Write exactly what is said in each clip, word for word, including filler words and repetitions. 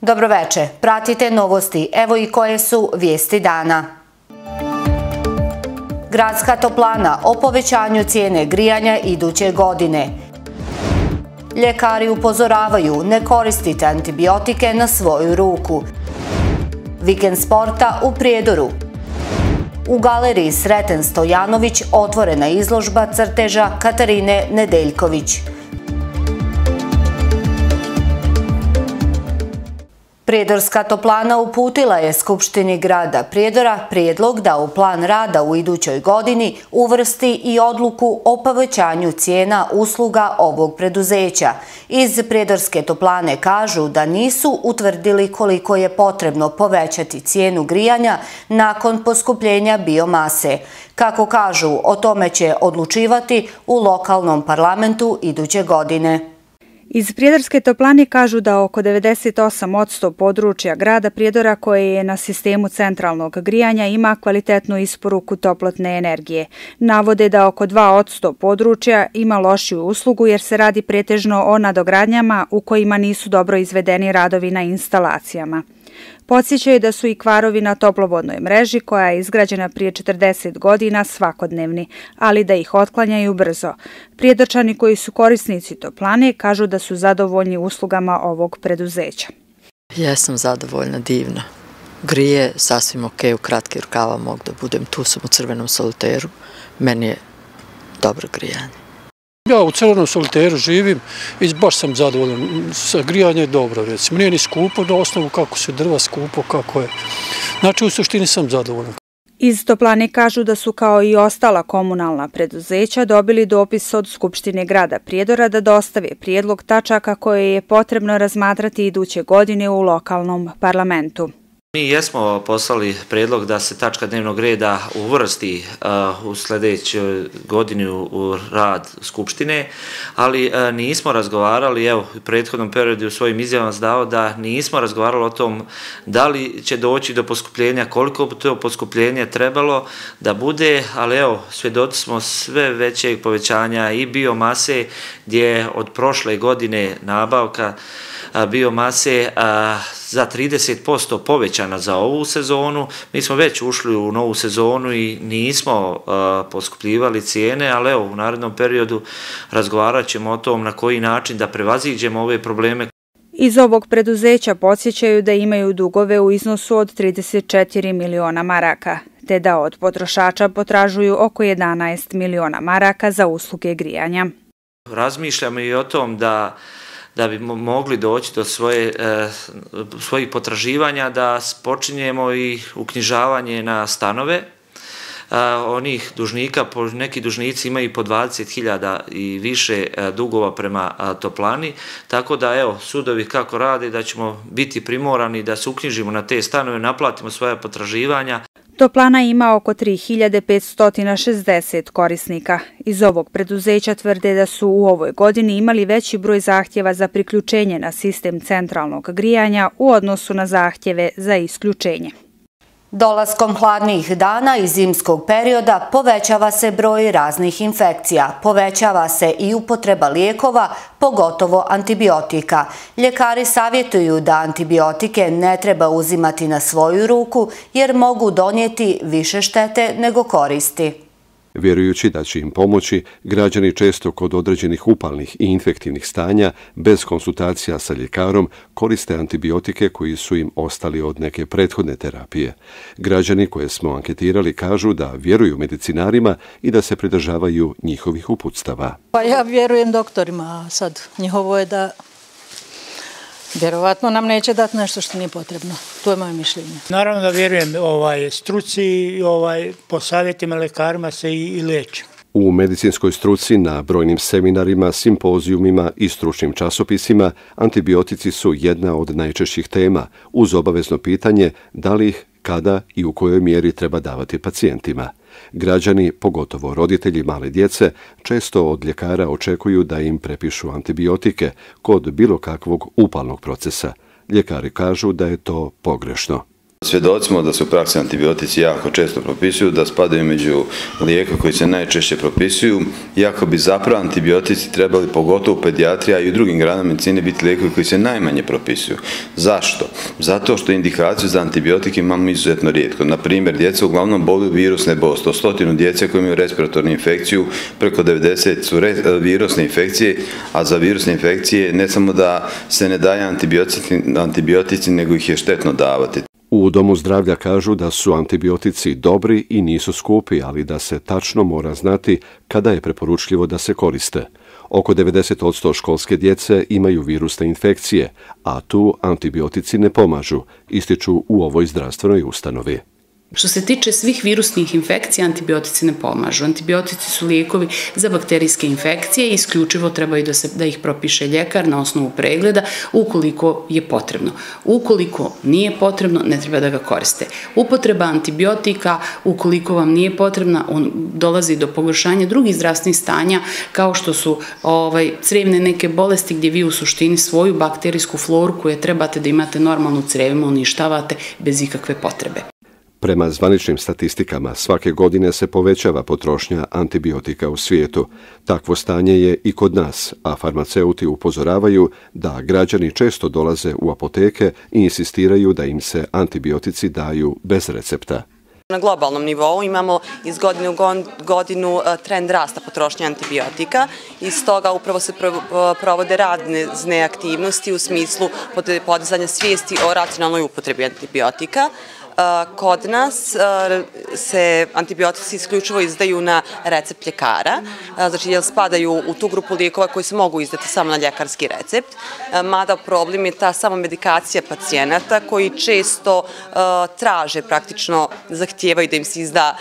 Dobroveče, pratite novosti, evo i koje su vijesti dana. Gradska toplana o povećanju cijene grijanja iduće godine. Ljekari upozoravaju ne koristite antibiotike na svoju ruku. Vikend sporta u Prijedoru. U galeriji Sreten Stojanović otvorena izložba crteža Katarine Nedeljković. Prijedorska toplana uputila je Skupštini grada Prijedora prijedlog da u plan rada u idućoj godini uvrsti i odluku o povećanju cijena usluga ovog preduzeća. Iz Prijedorske toplane kažu da nisu utvrdili koliko je potrebno povećati cijenu grijanja nakon poskupljenja biomase. Kako kažu, o tome će odlučivati u lokalnom parlamentu iduće godine. Iz Prijedorske toplane kažu da oko devedeset osam posto područja grada Prijedora koje je na sistemu centralnog grijanja ima kvalitetnu isporuku toplotne energije. Navode da oko dva posto područja ima lošiju uslugu jer se radi pretežno o nadogradnjama u kojima nisu dobro izvedeni radovi na instalacijama. Podsjećaju da su i kvarovi na toplovodnoj mreži koja je izgrađena prije četrdeset godina svakodnevni, ali da ih otklanjaju brzo. Prijedorčani koji su korisnici toplane kažu da su zadovoljni uslugama ovog preduzeća. Jesam zadovoljna, divno. Grije sasvim ok, u kratke rukava mogu da budem, tu sam u crvenom soliteru, meni je dobro grijanje. Ja u crvenom soliteru živim i baš sam zadovoljan. Grijanje je dobro, recimo. Nije ni skupo na osnovu kako se drva skupo, kako je. Znači, u suštini sam zadovoljan. Iz toplane kažu da su kao i ostala komunalna preduzeća dobili dopis od Skupštine grada Prijedora da dostave prijedlog tačaka koje je potrebno razmatrati iduće godine u lokalnom parlamentu. Mi jesmo poslali prijedlog da se tačka dnevnog reda uvrsti uh, u sljedećoj godini u, u rad Skupštine, ali uh, nismo razgovarali, evo u prethodnom periodu u svojim izjavama zdao da nismo razgovarali o tom da li će doći do poskupljenja, koliko bi to poskupljenje trebalo da bude, ali evo svjedoci smo sve većeg povećanja i biomase gdje je od prošle godine nabavka uh, biomase uh, za trideset posto povećana za ovu sezonu. Mi smo već ušli u novu sezonu i nismo uh, poskupljivali cijene, ali evo u narednom periodu razgovarat ćemo o tom na koji način da prevaziđemo ove probleme. Iz ovog preduzeća podsjećaju da imaju dugove u iznosu od trideset četiri miliona maraka, te da od potrošača potražuju oko jedanaest miliona maraka za usluge grijanja. Razmišljamo i o tom da da bi mogli doći do svoje, e, svojih potraživanja, da počinjemo i uknjižavanje na stanove. E, onih dužnika, neki dužnici imaju po dvadeset hiljada i više e, dugova prema a, toplani, tako da evo, sudovi kako rade, da ćemo biti primorani da se uknjižimo na te stanove, naplatimo svoja potraživanja. Toplana ima oko tri hiljade petsto šezdeset korisnika. Iz ovog preduzeća tvrde da su u ovoj godini imali veći broj zahtjeva za priključenje na sistem centralnog grijanja u odnosu na zahtjeve za isključenje. Dolaskom hladnijih dana i zimskog perioda povećava se broj raznih infekcija, povećava se i upotreba lijekova, pogotovo antibiotika. Ljekari savjetuju da antibiotike ne treba uzimati na svoju ruku jer mogu donijeti više štete nego koristi. Vjerujući da će im pomoći, građani često kod određenih upalnih i infektivnih stanja, bez konsultacija sa ljekarom, koriste antibiotike koji su im ostali od neke prethodne terapije. Građani koje smo anketirali kažu da vjeruju medicinarima i da se pridržavaju njihovih uputstava. Pa ja vjerujem doktorima, sad njihovo je da vjerovatno nam neće dati nešto što nije potrebno. To je moje mišljenje. Naravno da vjerujem ovaj, struci i ovaj, po savjetima lekarima se i, i lečim. U medicinskoj struci na brojnim seminarima, simpozijumima i stručnim časopisima antibiotici su jedna od najčešćih tema, uz obavezno pitanje da li ih, kada i u kojoj mjeri treba davati pacijentima. Građani, pogotovo roditelji male djece, često od ljekara očekuju da im prepišu antibiotike kod bilo kakvog upalnog procesa. Ljekari kažu da je to pogrešno. Svjedocimo da se u praksi antibiotici jako često propisuju, da spadaju među lijekove koji se najčešće propisuju, iako bi zapravo antibiotici trebali, pogotovo u pedijatriji, a i u drugim granama medicine, biti lijekovi koji se najmanje propisuju. Zašto? Zato što indikaciju za antibiotike imamo izuzetno rijetko. Na primjer, djeca uglavnom boluju virusne bolesti. Od stotinu djece koji imaju respiratornu infekciju, preko devedeset su virusne infekcije, a za virusne infekcije ne samo da se ne daje antibiotici, nego ih je štetno davati. U Domu zdravlja kažu da su antibiotici dobri i nisu skupi, ali da se tačno mora znati kada je preporučljivo da se koriste. Oko devedeset posto školske djece imaju virusne infekcije, a tu antibiotici ne pomažu, ističu u ovoj zdravstvenoj ustanovi. Što se tiče svih virusnih infekcija, antibiotici ne pomažu. Antibiotici su lijekovi za bakterijske infekcije i isključivo trebaju da, se, da ih propiše ljekar na osnovu pregleda ukoliko je potrebno. Ukoliko nije potrebno, ne treba da ga koriste. Upotreba antibiotika, ukoliko vam nije potrebna, on dolazi do pogoršanja drugih zdravstvenih stanja kao što su ovaj, crevne neke bolesti gdje vi u suštini svoju bakterijsku floru koju trebate da imate normalno u crevima uništavate bez ikakve potrebe. Prema zvaničnim statistikama, svake godine se povećava potrošnja antibiotika u svijetu. Takvo stanje je i kod nas, a farmaceuti upozoravaju da građani često dolaze u apoteke i insistiraju da im se antibiotici daju bez recepta. Na globalnom nivou imamo iz godine u godinu trend rasta potrošnje antibiotika i stoga upravo se provode razne aktivnosti u smislu podizanja svijesti o racionalnoj upotrebi antibiotika. Kod nas se antibiotici isključivo izdaju na recept ljekara, znači jer spadaju u tu grupu lijekova koji se mogu izdati samo na ljekarski recept, mada problem je ta samomedikacija pacijenata koji često traže, praktično zahtijevaju da im se izda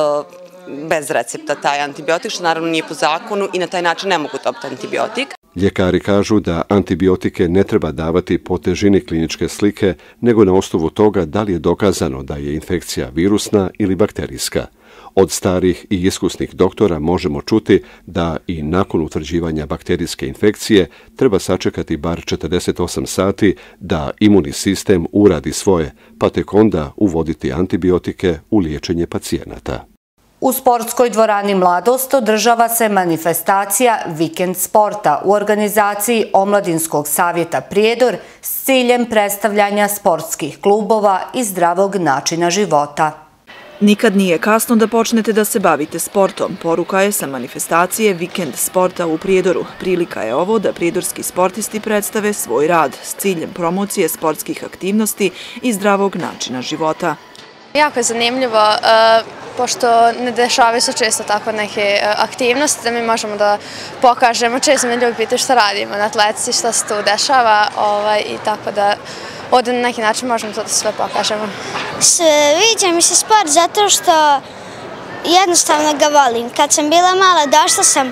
bez recepta taj antibiotik, što naravno nije po zakonu i na taj način ne mogu dobiti antibiotik. Ljekari kažu da antibiotike ne treba davati po težini kliničke slike, nego na osnovu toga da li je dokazano da je infekcija virusna ili bakterijska. Od starih i iskusnih doktora možemo čuti da i nakon utvrđivanja bakterijske infekcije treba sačekati bar četrdeset osam sati da imunni sistem uradi svoje, pa tek onda uvoditi antibiotike u liječenje pacijenata. U sportskoj dvorani Mladost održava se manifestacija Vikend sporta u organizaciji Omladinskog savjeta Prijedor s ciljem predstavljanja sportskih klubova i zdravog načina života. Nikad nije kasno da počnete da se bavite sportom. Poruka je sa manifestacije Vikend sporta u Prijedoru. Prilika je ovo da prijedorski sportisti predstave svoj rad s ciljem promocije sportskih aktivnosti i zdravog načina života. Jako je zanimljivo, pošto ne dešavaju se često tako neke aktivnosti, da mi možemo da pokažemo. Često me ljudi pitaju šta radimo na atletici, šta se tu dešava i tako da ovdje na neki način možemo to da sve pokažemo. Sviđa mi se sport zato što jednostavno ga volim. Kad sam bila mala došla sam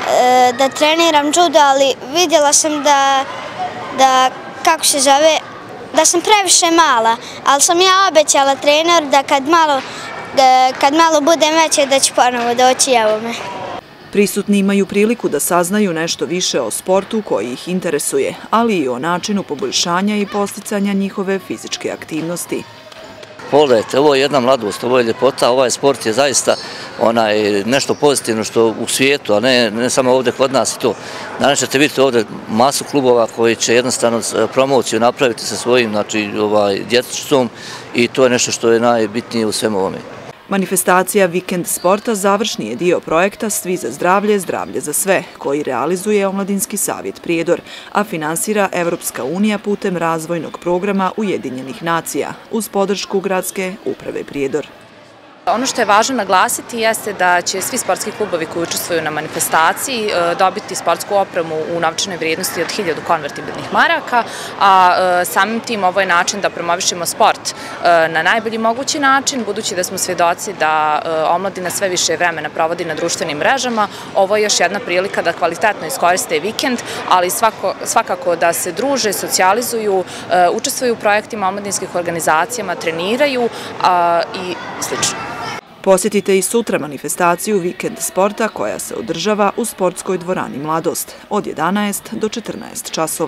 da treniram judo, ali vidjela sam da, da kako se zove, da sam previše mala, ali sam ja obećala trener da kad malo, da, kad malo budem veće da ću ponovo doći, evo me. Prisutni imaju priliku da saznaju nešto više o sportu koji ih interesuje, ali i o načinu poboljšanja i posticanja njihove fizičke aktivnosti. Pogledajte, ovo je jedna mladost, ovo je ljepota, ovaj sport je zaista nešto pozitivno što u svijetu, a ne samo ovdje kod nas i to. Danas ćete vidjeti ovdje masu klubova koji će jednostavno promociju napraviti sa svojim djetečicom i to je nešto što je najbitnije u svemu ovome. Manifestacija Vikend sporta završni je dio projekta Svi za zdravlje, zdravlje za sve, koji realizuje Omladinski savjet Prijedor, a finansira Evropska unija putem razvojnog programa Ujedinjenih nacija uz podršku Gradske uprave Prijedor. Ono što je važno naglasiti jeste da će svi sportski klubovi koji učestvuju na manifestaciji dobiti sportsku opremu u novčanoj vrijednosti od hiljadu konvertibilnih maraka, a samim tim ovo je način da promovišemo sport na najbolji mogući način, budući da smo svjedoci da omladina sve više vremena provodi na društvenim mrežama. Ovo je još jedna prilika da kvalitetno iskoriste vikend, ali svakako da se druže, socijalizuju, učestvuju u projektima omladinskih organizacijama, treniraju i slično. Posjetite i sutra manifestaciju Vikend sporta koja se održava u sportskoj dvorani Mladost od jedanaest do četrnaest časova.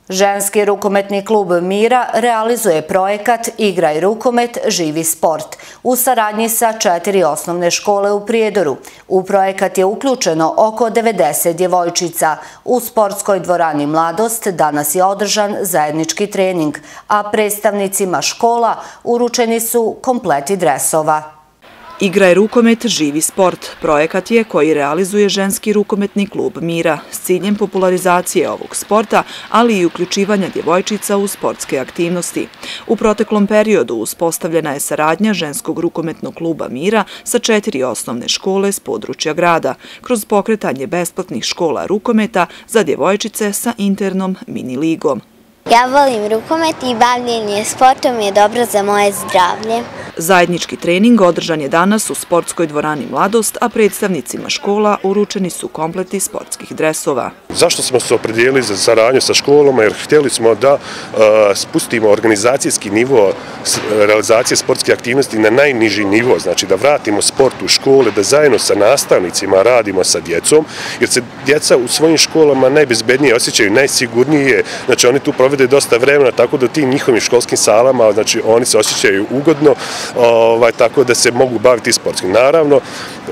Ženski rukometni klub Mira realizuje projekat Igraj rukomet, živi sport u saradnji sa četiri osnovne škole u Prijedoru. U projekat je uključeno oko devedeset djevojčica. U sportskoj dvorani Mladost danas je održan zajednički trening, a predstavnicima škola uručeni su kompleti dresova. Igraj rukomet, živi sport. Projekat je koji realizuje ženski rukometni klub Mira s ciljem popularizacije ovog sporta, ali i uključivanja djevojčica u sportske aktivnosti. U proteklom periodu uspostavljena je saradnja ženskog rukometnog kluba Mira sa četiri osnovne škole s područja grada, kroz pokretanje besplatnih škola rukometa za djevojčice sa internom mini ligom. Ja volim rukomet i bavljenje sportom je dobro za moje zdravlje. Zajednički trening održan je danas u sportskoj dvorani Mladost, a predstavnicima škola uručeni su kompleti sportskih dresova. Zašto smo se opredijelili za saradnju sa školama? Jer htjeli smo da spustimo organizacijski nivo realizacije sportske aktivnosti na najniži nivo, znači da vratimo sport u škole, da zajedno sa nastavnicima radimo sa djecom, jer se djeca u svojim školama najbezbednije osjećaju, najsigurnije, znači oni tu provede dosta vremena, tako da u tim njihovim školskim salama, znači oni se osjećaju ugodno, tako da se mogu baviti sportskim. Naravno,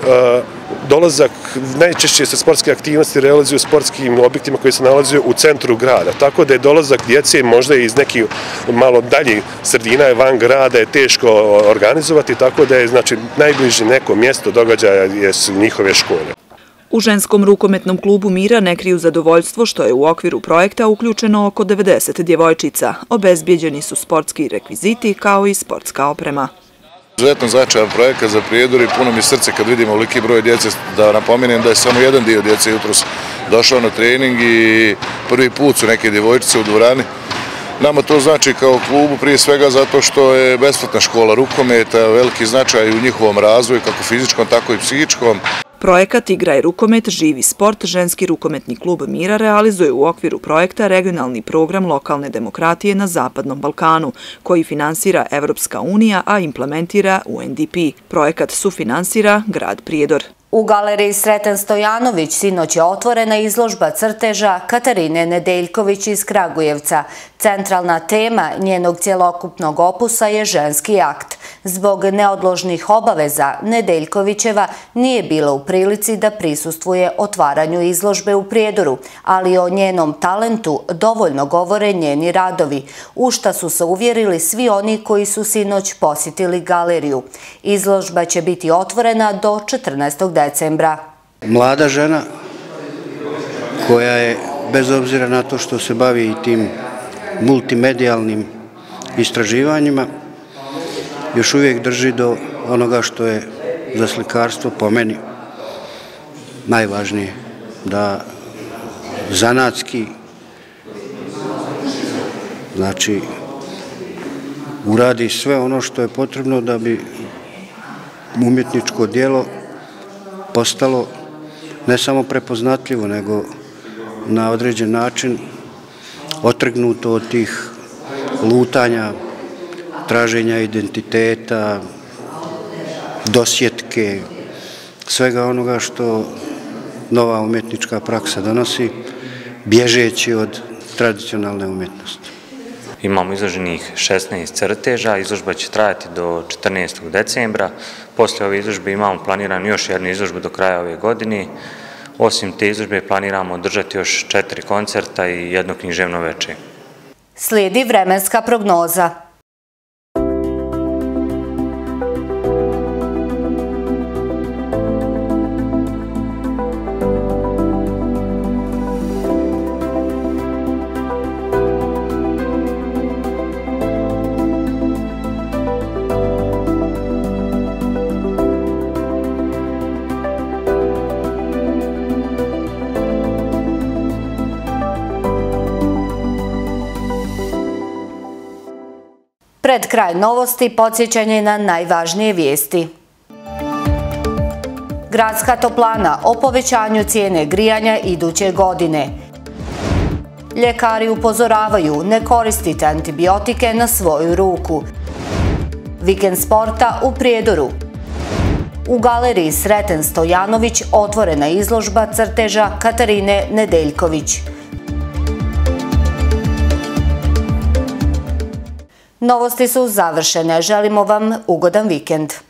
dolazak, najčešće se sportske aktivnosti realizuju u sportskim objektima koji se nalaze u centru grada, tako da je dolazak djece možda iz nekih malo daljih sredina van grada je teško organizovati, tako da je znači najbliže neko mjesto događaja su njihove škole. U ženskom rukometnom klubu Mira ne kriju zadovoljstvo što je u okviru projekta uključeno oko devedeset djevojčica. Obezbijeđeni su sportski rekviziti kao i sportska oprema. Izuzetno značajan projekat za Prijedor i puno mi srce kad vidimo veliki broj djece. Da napomenem da je samo jedan dio djece jutros došao na trening i prvi put su neke djevojčice u dvorani. Nama to znači kao klubu prije svega zato što je besplatna škola rukometa, veliki značaj u njihovom razvoju kako fizičkom tako i psihičkom. Projekat Igraj rukomet, živi sport, ženski rukometni klub Mira realizuje u okviru projekta regionalni program lokalne demokratije na Zapadnom Balkanu, koji finansira Evropska unija, a implementira U N D P. Projekat sufinansira grad Prijedor. U galeriji Sreten Stojanović sinoć je otvorena izložba crteža Katarine Nedeljković iz Kragujevca. Centralna tema njenog cjelokupnog opusa je ženski akt. Zbog neodložnih obaveza Nedeljkovićeva nije bila u prilici da prisustvuje otvaranju izložbe u Prijedoru, ali o njenom talentu dovoljno govore njeni radovi, u šta su se uvjerili svi oni koji su sinoć posjetili galeriju. Izložba će biti otvorena do četrnaestog decembra. Mlada žena koja je, bez obzira na to što se bavi i tim multimedijalnim istraživanjima, još uvijek drži do onoga što je za slikarstvo po meni najvažnije, da zanatski, znači, uradi sve ono što je potrebno da bi umjetničko djelo postalo ne samo prepoznatljivo, nego na određen način otrgnuto od tih lutanja, traženja identiteta, dosjetke, svega onoga što nova umjetnička praksa donosi, bježeći od tradicionalne umjetnosti. Imamo izloženih šesnaest crteža, izložba će trajati do četrnaestog decembra. Poslije ove izložbe imamo planiranu još jednu izložbu do kraja ove godine. Osim te izložbe planiramo održati još četiri koncerta i jedno književno veče. Slijedi vremenska prognoza. Pred kraj novosti podsjećanje na najvažnije vijesti. Gradska toplana o povećanju cijene grijanja iduće godine. Ljekari upozoravaju ne koristite antibiotike na svoju ruku. Vikend sporta u Prijedoru. U galeriji Sreten Stojanović otvorena izložba crteža Katarine Nedeljković. Novosti su završene. Želimo vam ugodan vikend.